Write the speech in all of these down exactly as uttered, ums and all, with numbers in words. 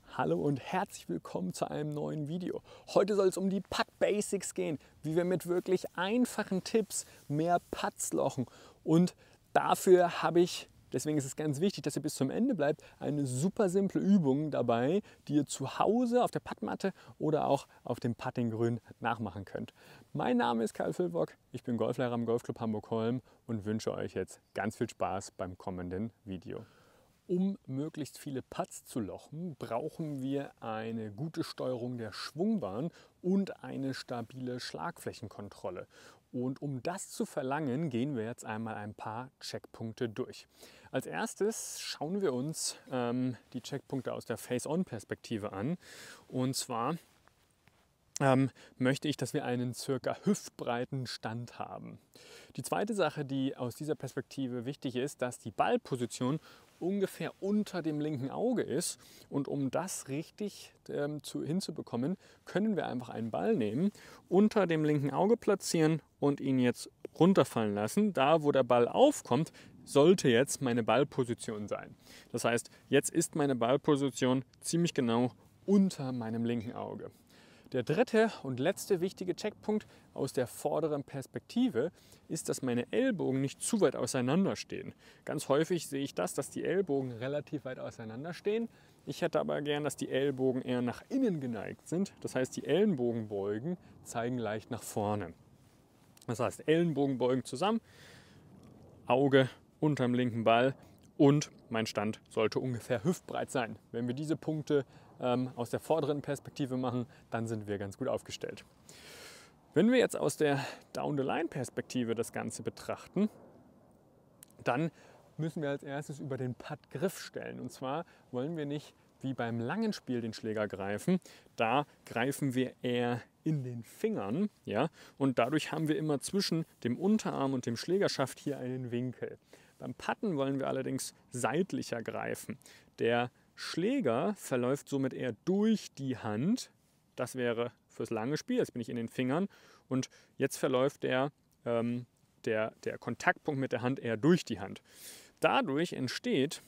Hallo und herzlich willkommen zu einem neuen Video. Heute soll es um die Putt Basics gehen, wie wir mit wirklich einfachen Tipps mehr Putts lochen. Und dafür habe ich, deswegen ist es ganz wichtig, dass ihr bis zum Ende bleibt, eine super simple Übung dabei, die ihr zu Hause auf der Puttmatte oder auch auf dem Puttinggrün nachmachen könnt. Mein Name ist Karl Filbock, ich bin Golflehrer am Golfclub Hamburg-Holm und wünsche euch jetzt ganz viel Spaß beim kommenden Video. Um möglichst viele Putts zu lochen, brauchen wir eine gute Steuerung der Schwungbahn und eine stabile Schlagflächenkontrolle. Und um das zu verlangen, gehen wir jetzt einmal ein paar Checkpunkte durch. Als erstes schauen wir uns ähm, die Checkpunkte aus der Face-On-Perspektive an. Und zwar Ähm, möchte ich, dass wir einen circa hüftbreiten Stand haben. Die zweite Sache, die aus dieser Perspektive wichtig ist, dass die Ballposition ungefähr unter dem linken Auge ist. Und um das richtig ähm, zu, hinzubekommen, können wir einfach einen Ball nehmen, unter dem linken Auge platzieren und ihn jetzt runterfallen lassen. Da, wo der Ball aufkommt, sollte jetzt meine Ballposition sein. Das heißt, jetzt ist meine Ballposition ziemlich genau unter meinem linken Auge. Der dritte und letzte wichtige Checkpunkt aus der vorderen Perspektive ist, dass meine Ellbogen nicht zu weit auseinander stehen. Ganz häufig sehe ich das, dass die Ellbogen relativ weit auseinander stehen. Ich hätte aber gern, dass die Ellbogen eher nach innen geneigt sind. Das heißt, die Ellenbogenbeugen zeigen leicht nach vorne. Das heißt, Ellenbogenbeugen zusammen, Auge unterm linken Ball und mein Stand sollte ungefähr hüftbreit sein. Wenn wir diese Punkte ähm, aus der vorderen Perspektive machen, dann sind wir ganz gut aufgestellt. Wenn wir jetzt aus der Down-the-Line-Perspektive das Ganze betrachten, dann müssen wir als erstes über den Puttgriff stellen. Und zwar wollen wir nicht wie beim langen Spiel den Schläger greifen. Da greifen wir eher in den Fingern, ja, und dadurch haben wir immer zwischen dem Unterarm und dem Schlägerschaft hier einen Winkel. Beim Putten wollen wir allerdings seitlicher greifen. Der Schläger verläuft somit eher durch die Hand. Das wäre fürs lange Spiel, jetzt bin ich in den Fingern. Und jetzt verläuft der, ähm, der, der Kontaktpunkt mit der Hand eher durch die Hand. Dadurch entsteht,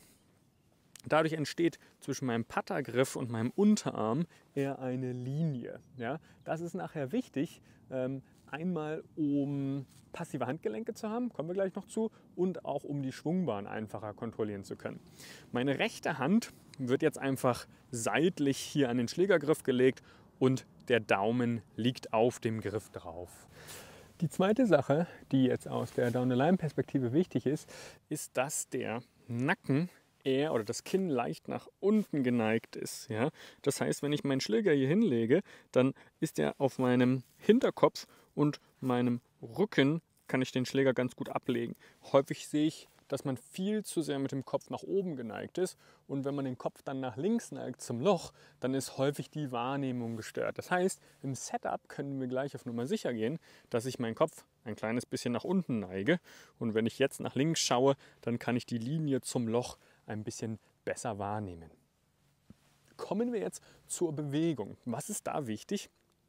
dadurch entsteht zwischen meinem Puttergriff und meinem Unterarm eher eine Linie. Ja? Das ist nachher wichtig, ähm, einmal um passive Handgelenke zu haben, kommen wir gleich noch zu, und auch um die Schwungbahn einfacher kontrollieren zu können. Meine rechte Hand wird jetzt einfach seitlich hier an den Schlägergriff gelegt und der Daumen liegt auf dem Griff drauf. Die zweite Sache, die jetzt aus der Down-the-Line-Perspektive wichtig ist, ist, dass der Nacken eher oder das Kinn leicht nach unten geneigt ist. Ja? Das heißt, wenn ich meinen Schläger hier hinlege, dann ist er auf meinem Hinterkopf und meinem Rücken kann ich den Schläger ganz gut ablegen. Häufig sehe ich, dass man viel zu sehr mit dem Kopf nach oben geneigt ist und wenn man den Kopf dann nach links neigt zum Loch, dann ist häufig die Wahrnehmung gestört. Das heißt, im Setup können wir gleich auf Nummer sicher gehen, dass ich meinen Kopf ein kleines bisschen nach unten neige und wenn ich jetzt nach links schaue, dann kann ich die Linie zum Loch ein bisschen besser wahrnehmen. Kommen wir jetzt zur Bewegung. Was ist da wichtig?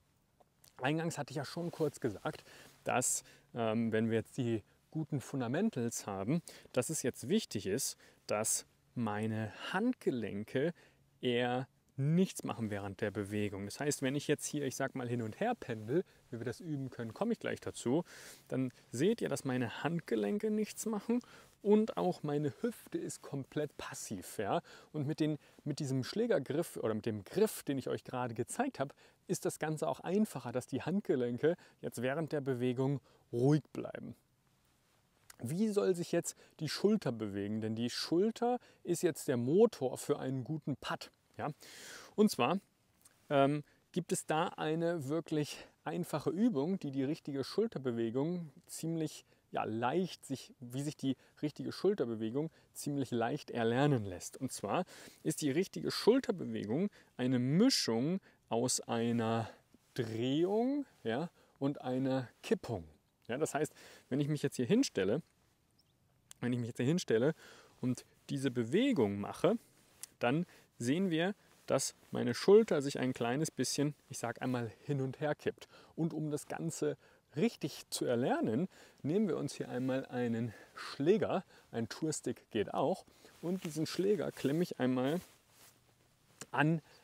Eingangs hatte ich ja schon kurz gesagt, dass ähm, wenn wir jetzt die guten Fundamentals haben, dass es jetzt wichtig ist, dass meine Handgelenke eher nichts machen während der Bewegung. Das heißt, wenn ich jetzt hier, ich sag mal, hin und her pendel, wie wir das üben können, komme ich gleich dazu, dann seht ihr, dass meine Handgelenke nichts machen und auch meine Hüfte ist komplett passiv. Ja? Und mit, den, mit diesem Schlägergriff oder mit dem Griff, den ich euch gerade gezeigt habe, ist das Ganze auch einfacher, dass die Handgelenke jetzt während der Bewegung ruhig bleiben. Wie soll sich jetzt die Schulter bewegen? Denn die Schulter ist jetzt der Motor für einen guten Putt. Ja? Und zwar ähm, gibt es da eine wirklich einfache Übung, die die richtige Schulterbewegung ziemlich ja, leicht, sich, wie sich die richtige Schulterbewegung ziemlich leicht erlernen lässt. Und zwar ist die richtige Schulterbewegung eine Mischung aus einer Drehung, ja, und einer Kippung. Ja, das heißt, wenn ich mich jetzt hier hinstelle, wenn ich mich jetzt hier hinstelle und diese Bewegung mache, dann sehen wir, dass meine Schulter sich ein kleines bisschen, ich sage einmal, hin und her kippt. Und um das Ganze richtig zu erlernen, nehmen wir uns hier einmal einen Schläger, ein Tourstick geht auch, und diesen Schläger klemme ich einmal an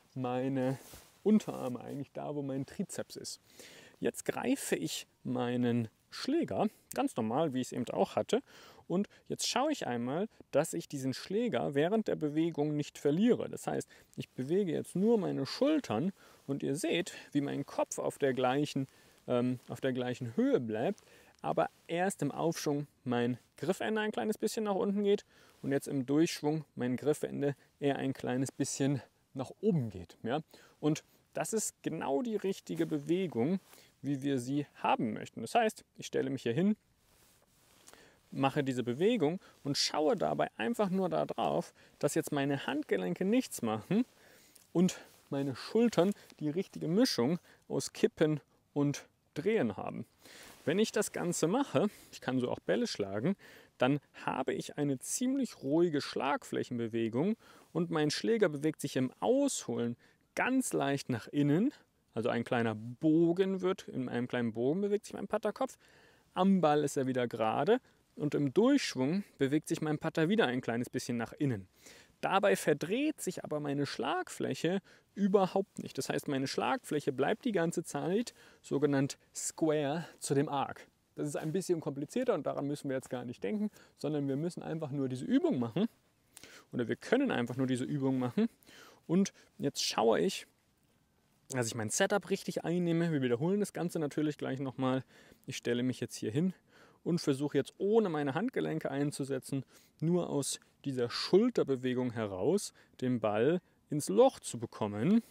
meine Unterarme, eigentlich da, wo mein Trizeps ist. Jetzt greife ich meinen Schläger, ganz normal, wie ich es eben auch hatte, und jetzt schaue ich einmal, dass ich diesen Schläger während der Bewegung nicht verliere. Das heißt, ich bewege jetzt nur meine Schultern und ihr seht, wie mein Kopf auf der gleichen, ähm, auf der gleichen Höhe bleibt, aber erst im Aufschwung mein Griffende ein kleines bisschen nach unten geht und jetzt im Durchschwung mein Griffende eher ein kleines bisschen nach oben geht. Ja? Und das ist genau die richtige Bewegung, wie wir sie haben möchten. Das heißt, ich stelle mich hier hin, mache diese Bewegung und schaue dabei einfach nur darauf, dass jetzt meine Handgelenke nichts machen und meine Schultern die richtige Mischung aus Kippen und Drehen haben. Wenn ich das Ganze mache, ich kann so auch Bälle schlagen, dann habe ich eine ziemlich ruhige Schlagflächenbewegung und mein Schläger bewegt sich im Ausholen ganz leicht nach innen. Also ein kleiner Bogen wird, in einem kleinen Bogen bewegt sich mein Patterkopf. Am Ball ist er wieder gerade und im Durchschwung bewegt sich mein Putter wieder ein kleines bisschen nach innen. Dabei verdreht sich aber meine Schlagfläche überhaupt nicht. Das heißt, meine Schlagfläche bleibt die ganze Zeit sogenannt square zu dem Arc. Das ist ein bisschen komplizierter und daran müssen wir jetzt gar nicht denken, sondern wir müssen einfach nur diese Übung machen oder wir können einfach nur diese Übung machen. Und jetzt schaue ich, dass ich mein Setup richtig einnehme. Wir wiederholen das Ganze natürlich gleich nochmal. Ich stelle mich jetzt hier hin und versuche jetzt ohne meine Handgelenke einzusetzen, nur aus dieser Schulterbewegung heraus den Ball ins Loch zu bekommen.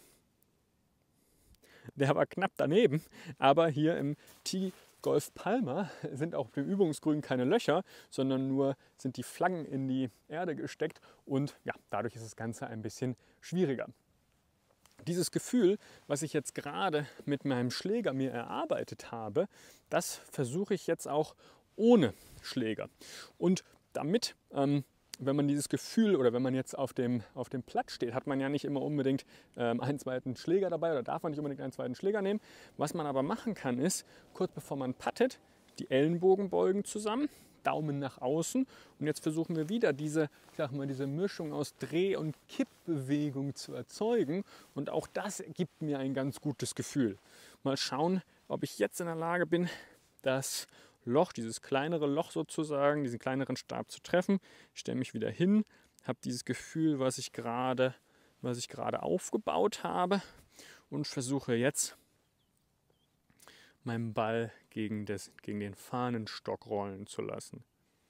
Der war knapp daneben, aber hier im T-Golf Palmer sind auch auf dem Übungsgrün keine Löcher, sondern nur sind die Flaggen in die Erde gesteckt und ja, dadurch ist das Ganze ein bisschen schwieriger. Dieses Gefühl, was ich jetzt gerade mit meinem Schläger mir erarbeitet habe, das versuche ich jetzt auch ohne Schläger. Und damit, ähm, wenn man dieses Gefühl oder wenn man jetzt auf dem, auf dem Platz steht, hat man ja nicht immer unbedingt ähm, einen zweiten Schläger dabei oder darf man nicht unbedingt einen zweiten Schläger nehmen. Was man aber machen kann, ist, kurz bevor man puttet, die Ellenbogen beugen zusammen, Daumen nach außen und jetzt versuchen wir wieder diese, ich sag mal, diese Mischung aus Dreh- und Kippbewegung zu erzeugen und auch das gibt mir ein ganz gutes Gefühl. Mal schauen, ob ich jetzt in der Lage bin, das Loch, dieses kleinere Loch sozusagen, diesen kleineren Stab zu treffen. Ich stelle mich wieder hin, habe dieses Gefühl, was ich gerade, was ich gerade aufgebaut habe und versuche jetzt meinen Ball gegen, das, gegen den Fahnenstock rollen zu lassen.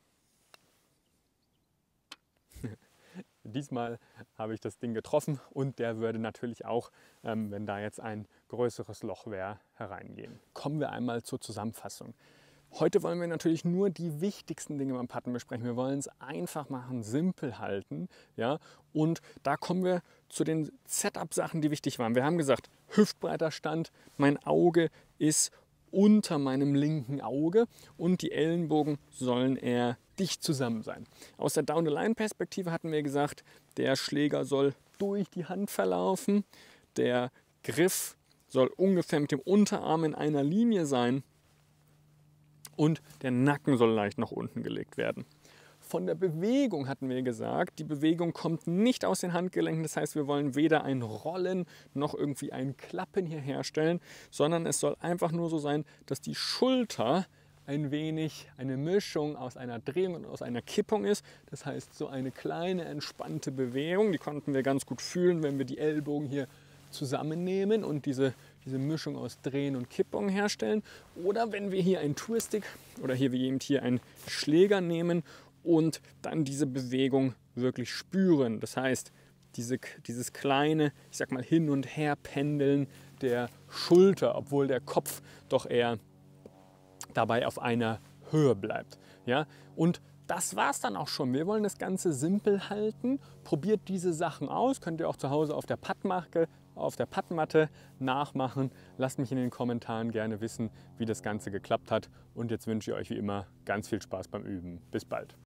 Diesmal habe ich das Ding getroffen und der würde natürlich auch, ähm, wenn da jetzt ein größeres Loch wäre, hereingehen. Kommen wir einmal zur Zusammenfassung. Heute wollen wir natürlich nur die wichtigsten Dinge beim Putten besprechen. Wir wollen es einfach machen, simpel halten. Ja? Und da kommen wir zu den Setup-Sachen, die wichtig waren. Wir haben gesagt, hüftbreiter Stand, mein Auge ist unter meinem linken Auge und die Ellenbogen sollen eher dicht zusammen sein. Aus der Down-the-Line-Perspektive hatten wir gesagt, der Schläger soll durch die Hand verlaufen, der Griff soll ungefähr mit dem Unterarm in einer Linie sein und der Nacken soll leicht nach unten gelegt werden. Von der Bewegung hatten wir gesagt, die Bewegung kommt nicht aus den Handgelenken, das heißt, wir wollen weder ein Rollen noch irgendwie ein Klappen hier herstellen, sondern es soll einfach nur so sein, dass die Schulter ein wenig eine Mischung aus einer Drehung und aus einer Kippung ist. Das heißt, so eine kleine entspannte Bewegung, die konnten wir ganz gut fühlen, wenn wir die Ellbogen hier zusammennehmen und diese, diese Mischung aus Drehen und Kippung herstellen. Oder wenn wir hier einen Tourstick oder hier wie eben hier einen Schläger nehmen und dann diese Bewegung wirklich spüren. Das heißt, diese, dieses kleine, ich sag mal, Hin- und Herpendeln der Schulter, obwohl der Kopf doch eher dabei auf einer Höhe bleibt. Ja? Und das war es dann auch schon. Wir wollen das Ganze simpel halten. Probiert diese Sachen aus. Könnt ihr auch zu Hause auf der Puttmatte, auf der Puttmatte nachmachen. Lasst mich in den Kommentaren gerne wissen, wie das Ganze geklappt hat. Und jetzt wünsche ich euch wie immer ganz viel Spaß beim Üben. Bis bald.